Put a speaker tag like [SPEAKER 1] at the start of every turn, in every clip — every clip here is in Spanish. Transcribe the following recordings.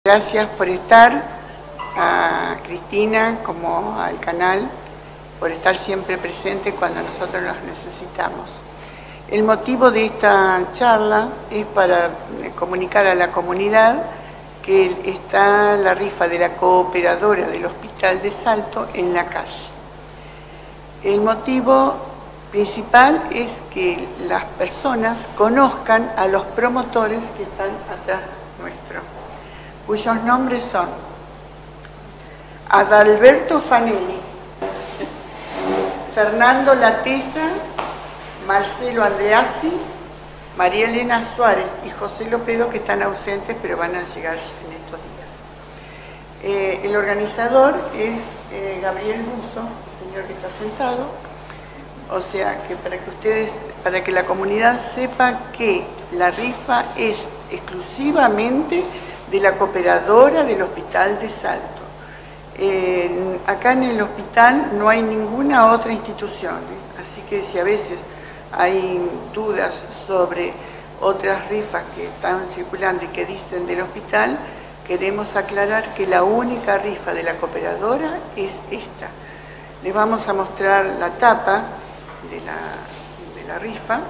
[SPEAKER 1] Gracias por estar, a Cristina como al canal, por estar siempre presente cuando nosotros los necesitamos. El motivo de esta charla es para comunicar a la comunidad que está la rifa de la cooperadora del Hospital de Salto en la calle. El motivo principal es que las personas conozcan a los promotores que están atrás nuestro, cuyos nombres son Adalberto Fanelli, Fernando Latesa, Marcelo Andreassi, María Elena Suárez y José Lopedo, que están ausentes pero van a llegar en estos días. El organizador es Gabriel Buzo, el señor que está sentado, o sea que para que la comunidad sepa que la rifa es exclusivamente de la cooperadora del Hospital de Salto. Acá en el hospital no hay ninguna otra institución, así que si a veces hay dudas sobre otras rifas que están circulando y que dicen del hospital, queremos aclarar que la única rifa de la cooperadora es esta. Les vamos a mostrar la tapa de la rifa.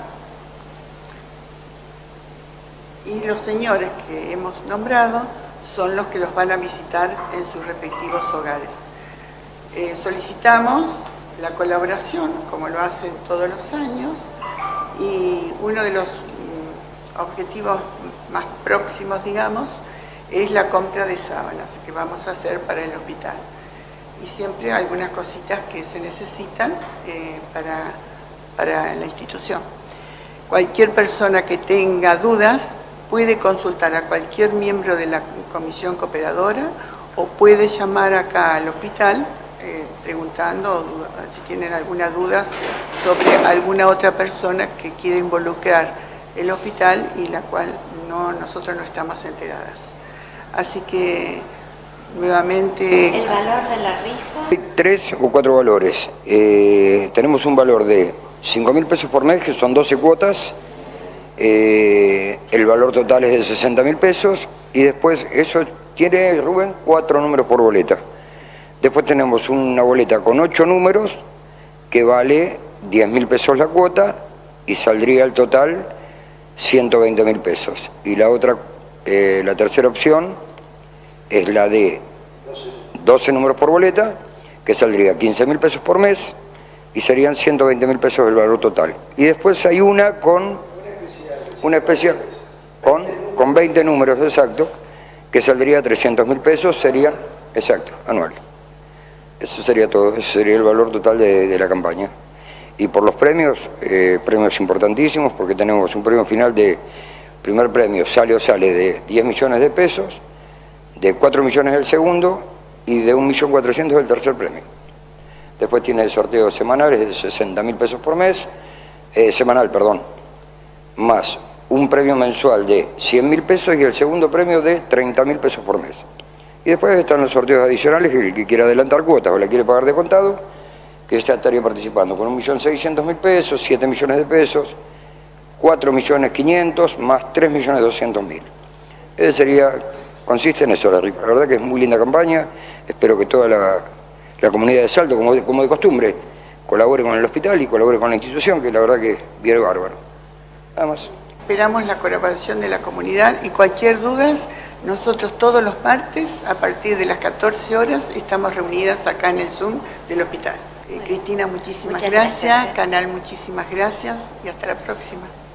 [SPEAKER 1] Y los señores que hemos nombrado son los que los van a visitar en sus respectivos hogares. Solicitamos la colaboración, como lo hacen todos los años, y uno de los objetivos más próximos, digamos, es la compra de sábanas que vamos a hacer para el hospital. Y siempre algunas cositas que se necesitan para la institución. Cualquier persona que tenga dudas puede consultar a cualquier miembro de la comisión cooperadora o puede llamar acá al hospital preguntando si tienen alguna duda sobre alguna otra persona que quiera involucrar el hospital y la cual nosotros no estamos enteradas. Así que nuevamente...
[SPEAKER 2] ¿El valor de la rifa?
[SPEAKER 3] Hay 3 o 4 valores. Tenemos un valor de 5.000 pesos por mes, que son 12 cuotas. El valor total es de 60.000 pesos y después eso tiene, Rubén, 4 números por boleta. Después tenemos una boleta con 8 números que vale 10.000 pesos la cuota y saldría el total 120.000 pesos. Y la otra, la tercera opción es la de 12 números por boleta, que saldría 15.000 pesos por mes y serían 120.000 pesos el valor total. Y después hay una especial con 20 números, exacto, que saldría 300.000 pesos, sería, exacto, anual. Eso sería todo, ese sería el valor total de la campaña. Y por los premios, premios importantísimos, porque tenemos un premio final de, primer premio sale de 10 millones de pesos, de 4 millones del segundo y de 1.400.000 del tercer premio. Después tiene sorteos semanales de 60.000 pesos por mes, semanal, perdón, más un premio mensual de 100.000 pesos y el segundo premio de 30.000 pesos por mes. Y después están los sorteos adicionales, que el que quiera adelantar cuotas o la quiere pagar de contado, que ya estaría participando con 1.600.000 pesos, 7 millones de pesos, 4.500.000 más 3.200.000. Ese sería, consiste en eso la rifa. La verdad que es muy linda campaña, espero que toda la comunidad de Salto, como de costumbre, colabore con el hospital y colabore con la institución, que la verdad que viene bárbaro. Nada más.
[SPEAKER 1] Esperamos la colaboración de la comunidad y cualquier duda, nosotros todos los martes a partir de las 14 horas estamos reunidas acá en el Zoom del hospital. Cristina, muchísimas gracias. Canal, muchísimas gracias y hasta la próxima.